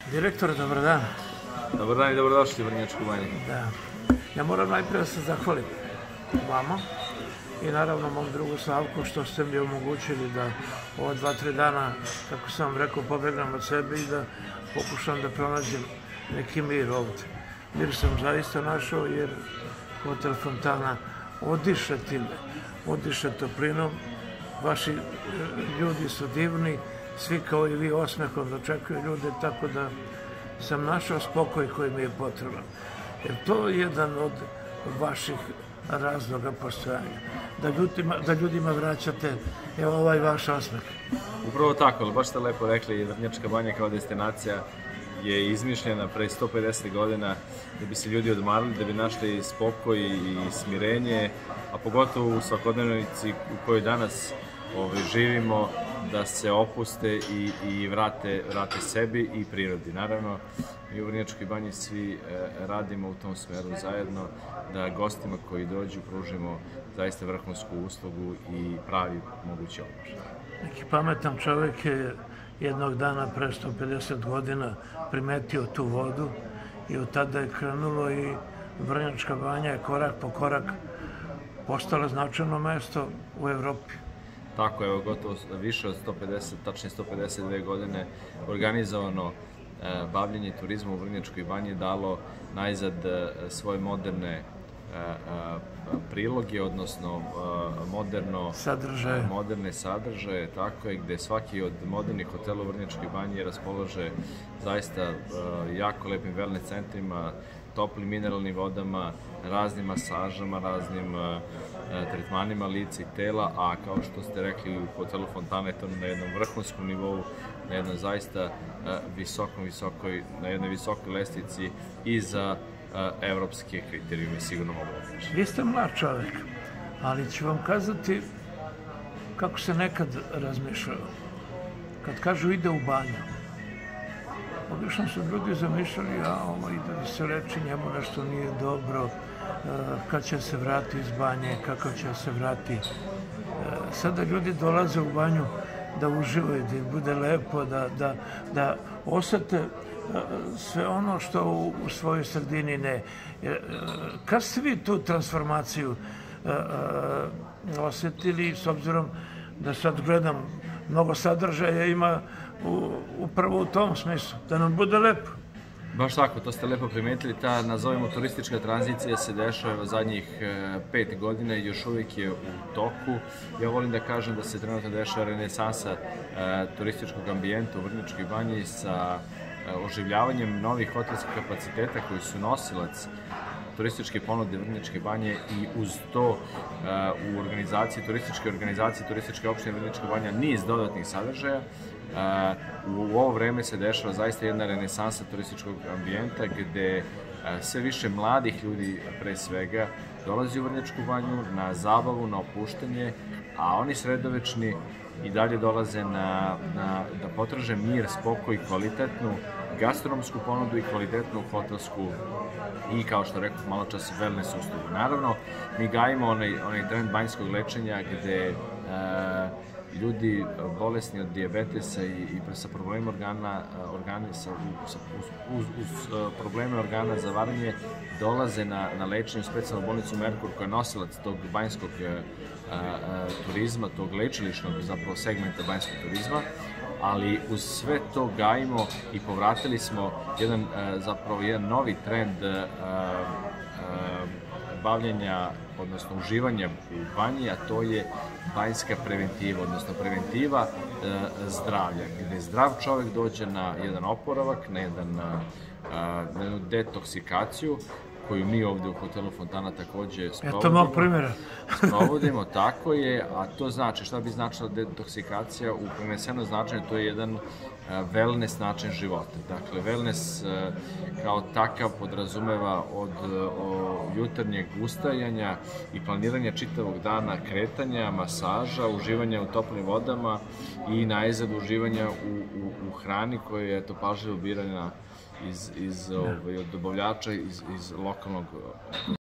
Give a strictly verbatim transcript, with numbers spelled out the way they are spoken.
Direktore, dobar dan. Dobar dan i dobrodošli u Vrnjačku banju. Da. Ja moram najprije da se zahvalim vama i naravno mom drugu Slavku što ste mi omogućili da ova dva, tri dana, kako sam vam rekao, pobegnem od sebe i da pokušam da pronađem neki mir ovde. Mir sam zaista našao jer hotel Fontana odiše time, odiše toplinom. Vaši ljudi su divni, svi kao i vi osmehom dočekuju ljude, tako da sam našao spokoj koji mi je potreban. Jer to je jedan od vaših razloga postojanja. Da ljudima, da ljudima vraćate evo ovaj vaš osmeh. Upravo tako, ali baš ste lepo rekli, Vrnjačka banja kao destinacija je izmišljena pre sto pedeset godina da bi se ljudi odmarali, da bi našli spokoj i smirenje, a pogotovo u svakodnevnici u kojoj danas ovaj, živimo, da se opuste i, i vrate, vrate sebi i prirodi. Naravno, mi u Vrnjačkoj banji svi e, radimo u tom smeru zajedno, da gostima koji dođu pružimo zaista vrhunsku uslugu i pravi mogući odmor. Neki pametan čovjek je jednog dana pre sto pedeset godina primetio tu vodu i od tada je krenulo i Vrnjačka banja je korak po korak postala značajno mesto u Evropi. Tako je, gotovo više od sto pedeset, tačnije sto pedeset dve godine organizovano e, bavljenje turizma u Vrnjačkoj banji dalo najzad e, svoje moderne e, e, priloge, odnosno e, moderno, sadržaje. moderne sadržaje, tako je, gde svaki od modernih hotela u Vrnjačkoj banji raspolaže zaista e, jako lepim wellness centrima, toplim mineralnim vodama, raznim masažama, raznim e, tretmanima lica i tela, a kao što ste rekli u hotelu Fontana je to na jednom vrhunskom nivou, na jednom zaista e, visokom, visokoj, na jednoj visokoj lestvici i za e, evropske kriterijume, sigurno mogu da kažem. Vi ste mlad čovjek, ali ću vam kazati kako se nekad razmišljalo. Kad kažu ide u banju, obično su ljudi zamišljali, a ovo ide da se reči njemu nešto nije dobro, kad će se vrati iz banje, kako će se vrati. Sada ljudi dolaze u banju da uživaju, da im bude lepo, da, da, da osete sve ono što u, u svojoj sredini ne. Kad ste vi tu transformaciju osjetili, s obzirom da sad gledam mnogo sadržaja ima u, upravo u tom smislu, da nam bude lepo. Baš tako, to ste lepo primetili, ta, nazovimo, turistička tranzicija se dešava zadnjih e, pet godina i još uvijek je u toku. Ja volim da kažem da se trenutno dešava renesansa e, turističkog ambijenta u Vrnjačkoj banji sa e, oživljavanjem novih hotelskih kapaciteta koji su nosilac turističke ponude Vrnjačke banje i uz to uh, u organizaciji, turističke organizacije, turističke opštine Vrnjačka banja niz dodatnih sadržaja. Uh, u ovo vreme se dešava zaista jedna renesansa turističkog ambijenta gde uh, sve više mladih ljudi pre svega dolazi u Vrnjačku banju na zabavu, na opuštanje, a oni sredovečni i dalje dolaze na, na, da potraže mir, spokoj, kvalitetnu gastronomsku ponudu i kvalitetnu hotelsku i, kao što rekao malo čas, wellness uslugu. Naravno, mi gajimo onaj, onaj trend banjskog lečenja gde e, ljudi bolesni od dijabetesa i, i sa problemima organa, organa sa, sa, uz, uz, uz probleme organa za varenje dolaze na, na lečenje u specijalnu bolnicu Merkur koja je nosilac tog banjskog a, a, turizma, tog lečilišnog zapravo segmenta banjskog turizma, ali uz sve to gajimo i povratili smo jedan zapravo jedan novi trend a, a, bavljenja, odnosno uživanja u banji, a to je banjska preventiva, odnosno preventiva e, zdravlja, gde zdrav čovjek dođe na jedan oporavak, na, jedan, a, na jednu detoksikaciju, koju mi ovde u hotelu Fontana takođe sprovodimo. Eto mog primjera. Sprovodimo, tako je, a to znači, šta bi značila detoksikacija? U prenesenom značenju to je jedan wellness način života. Dakle, wellness kao takav podrazumeva od o, jutarnjeg ustajanja i planiranja čitavog dana, kretanja, masaža, uživanja u toplim vodama i najzad uživanja u, u, u hrani koja je to pažljivo birana iz, iz, ovaj, od dobavljača iz, iz lokalnog